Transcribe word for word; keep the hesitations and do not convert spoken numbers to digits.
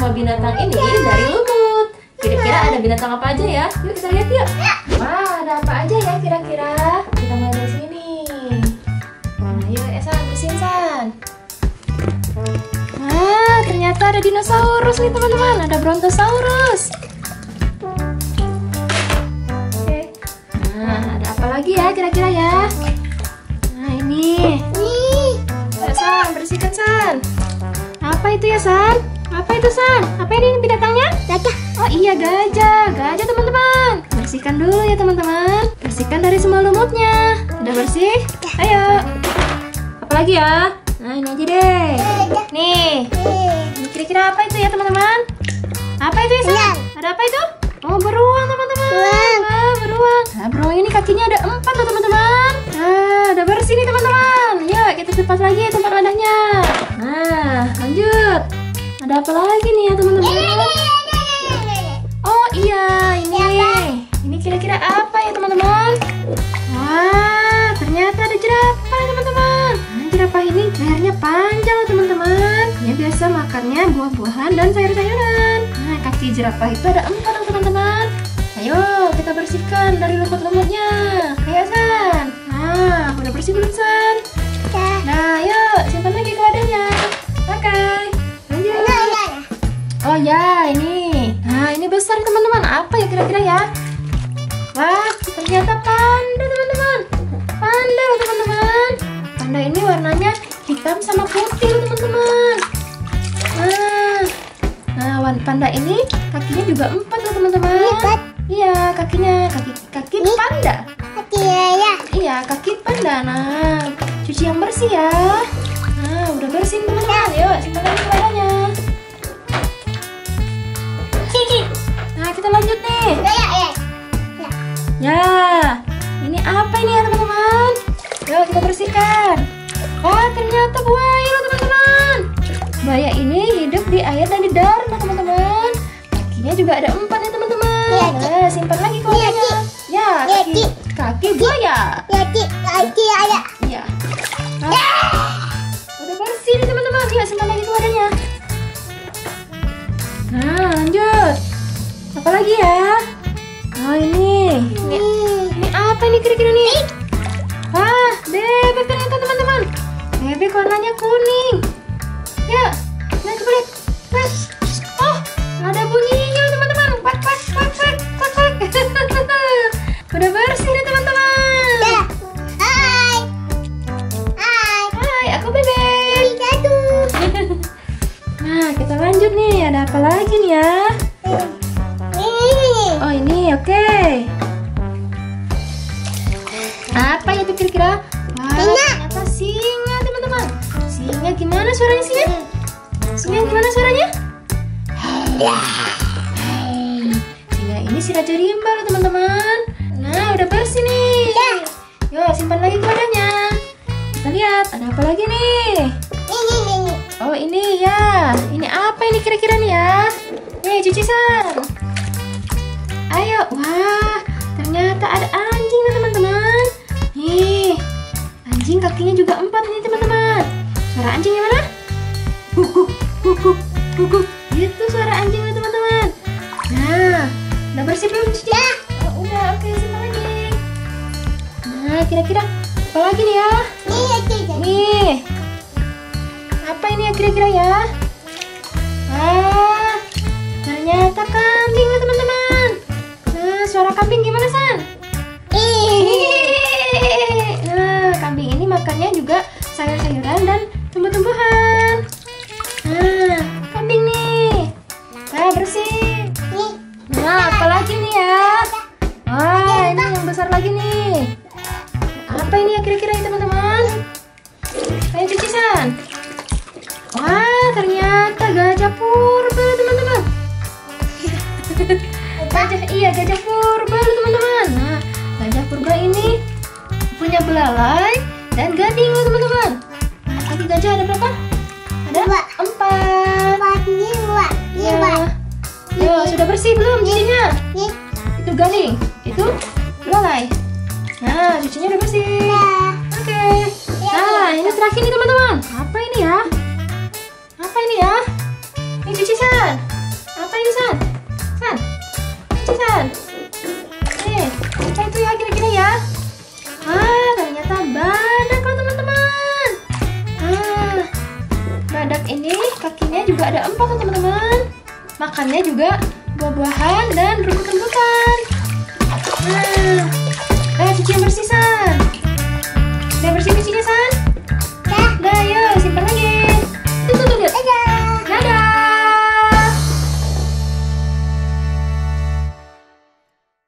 semua binatang ini dari lumut. Kira-kira ada binatang apa aja ya? Yuk kita lihat yuk. Wah, ada apa aja ya kira-kira? Kita mulai dari sini. Nah, yuk Esan, bersihin San. Ah, ternyata ada dinosaurus nih teman-teman. Ada Brontosaurus. Oke. Nah, ada apa lagi ya kira-kira ya? Nah, ini. Nih. San, bersihkan San. Apa itu ya San? Apa itu San? Apa ini binatangnya? Gajah. Oh iya gajah. Gajah teman-teman. Bersihkan dulu ya teman-teman. Bersihkan dari semua lumutnya. Udah bersih? Ayo. Apa lagi ya? Nah ini aja deh. Nih. Ini kira-kira apa itu ya teman-teman? Apa itu ya San? Ada apa itu? Oh beruang teman-teman. Ah, beruang. Nah beruang ini kakinya ada empat loh teman-teman. Nah udah bersih nih teman-teman. Yuk kita lepas lagi tempat wadahnya. Nah lanjut. Ada apa lagi nih ya teman-teman? Oh iya ini. Ini kira-kira apa ya teman-teman? Wah ternyata ada jerapah ya teman-teman. Nah jerapah ini lehernya panjang loh teman-teman. Dia biasa makannya buah-buahan dan sayur-sayuran. Nah kaki jerapah itu ada empat loh teman-teman. Ayo kita bersihkan dari lumut-lumutnya. Ayo San. Nah udah bersih belum San? Nah yuk simpan lagi ke wadahnya. Pakai. Lanjut. Oh ya ini. Nah ini besar teman-teman. Apa ya kira-kira ya? Wah ternyata panda teman-teman. Panda loh teman-teman. Panda ini warnanya hitam sama putih loh teman-teman. Nah, nah panda ini kakinya juga empat loh teman-teman. Iya kakinya kaki kaki panda. Kaki ya. Iya kaki panda. Nah cuci yang bersih ya. Nah udah bersih teman-teman. Yuk simpan lagi wadahnya. Nah kita lanjut nih. Ya, ini apa ini ya teman-teman? Yuk kita bersihkan. Wah ternyata buaya loh teman-teman. Buaya ini hidup di air dan di darat loh teman-teman. Kakinya juga ada empat ya teman-teman. Nah simpan lagi kotaknya. Ya kaki kaki buaya. Kaki ada. Iya. Udah bersih nih teman-teman. Yuk simpan lagi ke wadahnya. Nah lanjut. Apa lagi ya? Oh ini. Ini, ini apa ini kira-kira nih? Wah, bebek ternyata teman-teman. Bebek warnanya kuning. Ya, naik ke kulit. Wes. Oh, ada bunyinya teman-teman. Quack quack quack quack quack quack. Udah bersih nih teman-teman. Hai. Hai. Hai, aku bebek. Satu. Nah, kita lanjut nih. Ada apa lagi nih ya? Oh ini oke. Okay. Apa itu kira-kira? Wah, ternyata singa teman-teman. Singa gimana suaranya singa? Singa gimana suaranya? Singa ini si Raja Rimba loh teman-teman. Nah udah bersih nih. Yuk simpan lagi ke wadahnya. Kita lihat ada apa lagi nih? Oh ini ya. Ini apa ini kira-kira nih ya? Nih cuci San. Ayo, wah, ternyata ada anjing nih teman-teman. Nih, anjing kakinya juga empat nih teman-teman. Suara anjing yang mana? Guguk, guguk, guguk. Itu suara anjing nih teman-teman. Nah, udah bersih belum cuci? Oh, udah, oke, simpan lagi. Nah, kira-kira apa lagi nih ya? Nih, apa ini ya kira-kira ya? Ah, ternyata kambing nih teman-teman. Suara kambing gimana San? Nah, kambing ini makannya juga sayur-sayuran dan tumbuh-tumbuhan. Nah, kambing nih. Nah, bersih. Nah, apa lagi nih ya? Wah, ini yang besar lagi nih. Apa ini ya kira-kira ya teman-teman? Ayo cuci San. Wah, ternyata gajah purba teman-teman. Gajah, iya gajah purba teman-teman. Nah, gajah purba ini punya belalai dan gading loh teman-teman. Nah, kaki gajah ada berapa? Ada empat. Ya. Yo, sudah bersih belum cucinya? Itu gading, itu belalai. Nah, cucinya udah bersih. Oke. Nah, ini terakhir nih teman-teman. Apa ini ya? Apa ini ya? Ini cuci San. rumput tuh teman-teman. Makannya juga buah-buahan dan rumput-rumputan. Nah, eh, cuci yang bersih, San.